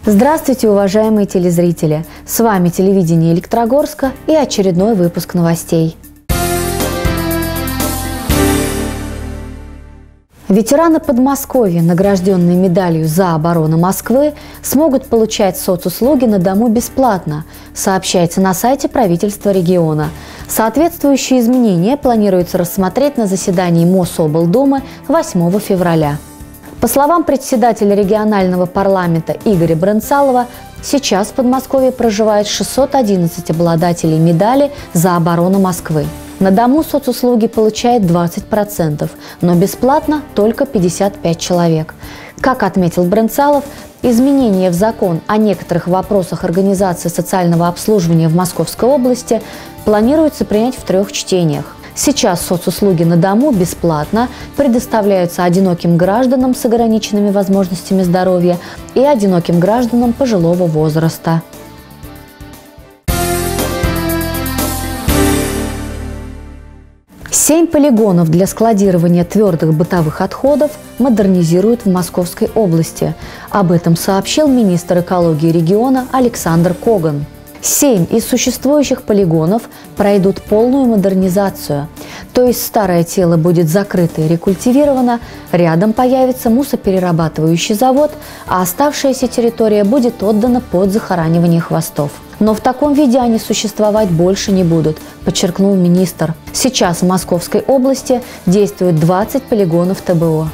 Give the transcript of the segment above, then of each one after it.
Здравствуйте, уважаемые телезрители! С вами телевидение Электрогорска и очередной выпуск новостей. Ветераны Подмосковья, награжденные медалью «За оборону Москвы», смогут получать соцуслуги на дому бесплатно, сообщается на сайте правительства региона. Соответствующие изменения планируется рассмотреть на заседании Мособлдумы 8 февраля. По словам председателя регионального парламента Игоря Брынцалова, сейчас в Подмосковье проживает 611 обладателей медали «За оборону Москвы». На дому соцуслуги получает 20%, но бесплатно только 55 человек. Как отметил Брынцалов, изменения в закон о некоторых вопросах организации социального обслуживания в Московской области планируется принять в 3 чтениях. Сейчас соцуслуги на дому бесплатно предоставляются одиноким гражданам с ограниченными возможностями здоровья и одиноким гражданам пожилого возраста. Семь полигонов для складирования твердых бытовых отходов модернизируют в Московской области. Об этом сообщил министр экологии региона Александр Коган. 7 из существующих полигонов пройдут полную модернизацию, то есть старое тело будет закрыто и рекультивировано, рядом появится мусоперерабатывающий завод, а оставшаяся территория будет отдана под захоранивание хвостов. Но в таком виде они существовать больше не будут, подчеркнул министр. Сейчас в Московской области действует 20 полигонов ТБО.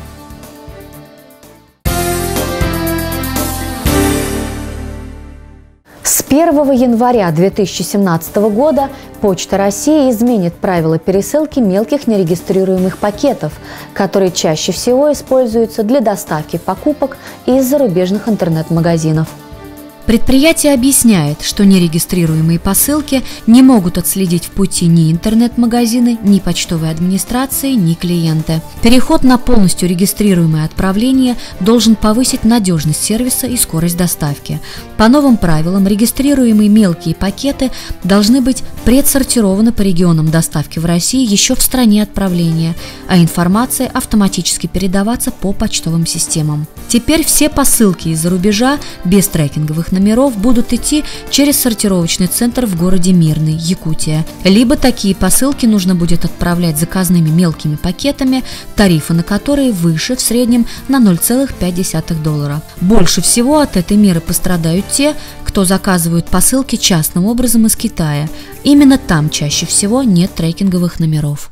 С 1 января 2017 года Почта России изменит правила пересылки мелких нерегистрируемых пакетов, которые чаще всего используются для доставки покупок из зарубежных интернет-магазинов. Предприятие объясняет, что нерегистрируемые посылки не могут отследить в пути ни интернет-магазины, ни почтовые администрации, ни клиенты. Переход на полностью регистрируемое отправление должен повысить надежность сервиса и скорость доставки. По новым правилам регистрируемые мелкие пакеты должны быть предсортированы по регионам доставки в России еще в стране отправления, а информация автоматически передаваться по почтовым системам. Теперь все посылки из-за рубежа без трекинговых номеров будут идти через сортировочный центр в городе Мирный, Якутия. Либо такие посылки нужно будет отправлять заказными мелкими пакетами, тарифы на которые выше в среднем на $0,5. Больше всего от этой меры пострадают те, кто заказывают посылки частным образом из Китая. Именно там чаще всего нет трекинговых номеров.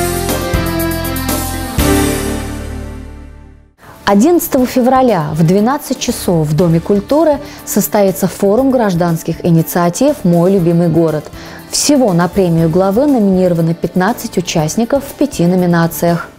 11 февраля в 12 часов в Доме культуры состоится форум гражданских инициатив «Мой любимый город». Всего на премию главы номинированы 15 участников в 5 номинациях.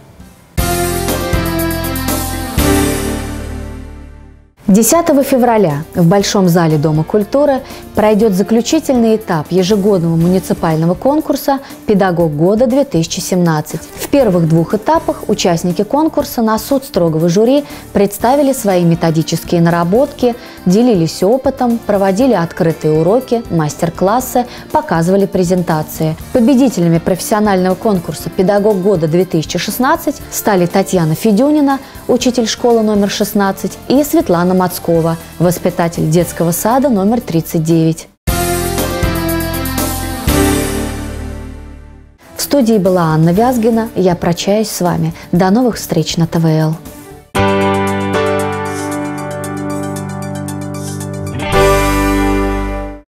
10 февраля в Большом зале Дома культуры пройдет заключительный этап ежегодного муниципального конкурса «Педагог года-2017». В первых 2 этапах участники конкурса на суд строгого жюри представили свои методические наработки, делились опытом, проводили открытые уроки, мастер-классы, показывали презентации. Победителями профессионального конкурса «Педагог года-2016» стали Татьяна Федюнина, учитель школы номер 16, и Светлана Мацкова, воспитатель детского сада номер 39. В студии была Анна Вязгина. Я прощаюсь с вами. До новых встреч на ТВЛ.